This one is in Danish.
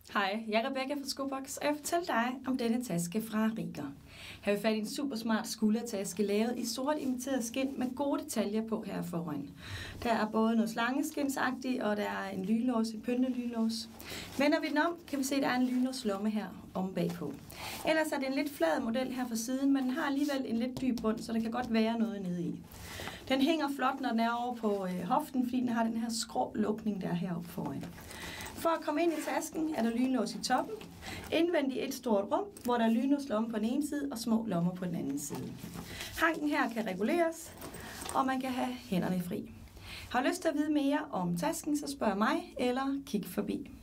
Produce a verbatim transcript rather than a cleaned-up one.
Hej, jeg er Rebecca fra Skobox, og jeg vil fortælle dig om denne taske fra Riegger. Her vil fat i en super smart skuldertaske lavet i sort imiteret skind med gode detaljer på her foran. Der er både noget slangeskindsagtigt, og der er en lynlås, en pyntelynlås. Vender vi den om, kan vi se, at der er en lynlåslomme her om bagpå. Ellers er det en lidt flad model her fra siden, men den har alligevel en lidt dyb bund, så der kan godt være noget nede i. Den hænger flot, når den er over på øh, hoften, fordi den har den her skrålukning, der er heroppe foran. For at komme ind i tasken er der lynlås i toppen. Indvendigt et stort rum, hvor der er lynlåslomme på den ene side og små lommer på den anden side. Hanken her kan reguleres, og man kan have hænderne fri. Har du lyst til at vide mere om tasken, så spørg mig eller kig forbi.